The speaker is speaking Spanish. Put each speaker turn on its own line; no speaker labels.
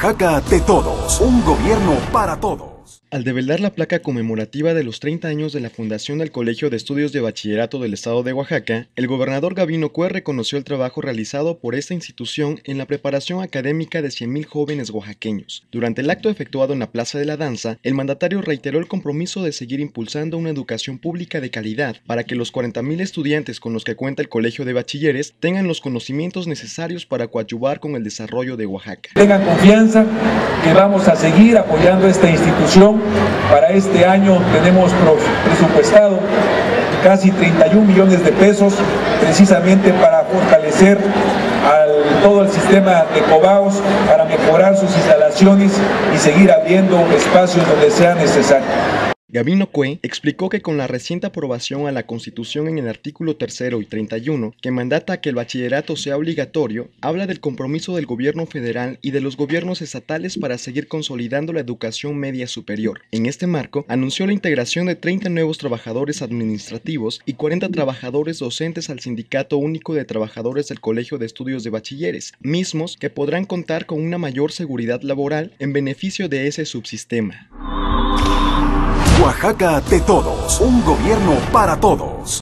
Oaxaca de todos, un gobierno para todos.
Al develar la placa conmemorativa de los 30 años de la fundación del Colegio de Estudios de Bachillerato del Estado de Oaxaca, el gobernador Gabino Cue reconoció el trabajo realizado por esta institución en la preparación académica de 100,000 jóvenes oaxaqueños. Durante el acto efectuado en la Plaza de la Danza, el mandatario reiteró el compromiso de seguir impulsando una educación pública de calidad para que los 40,000 estudiantes con los que cuenta el Colegio de Bachilleres tengan los conocimientos necesarios para coadyuvar con el desarrollo de Oaxaca.
Tengan confianza que vamos a seguir apoyando esta institución. Para este año tenemos presupuestado casi 31 millones de pesos precisamente para fortalecer todo el sistema de Cobaos, para mejorar sus instalaciones y seguir abriendo espacios donde sea necesario.
Gabino Cue explicó que con la reciente aprobación a la Constitución en el artículo 3 y 31, que mandata que el bachillerato sea obligatorio, habla del compromiso del gobierno federal y de los gobiernos estatales para seguir consolidando la educación media superior. En este marco, anunció la integración de 30 nuevos trabajadores administrativos y 40 trabajadores docentes al Sindicato Único de Trabajadores del Colegio de Estudios de Bachilleres, mismos que podrán contar con una mayor seguridad laboral en beneficio de ese subsistema.
Oaxaca de todos, un gobierno para todos.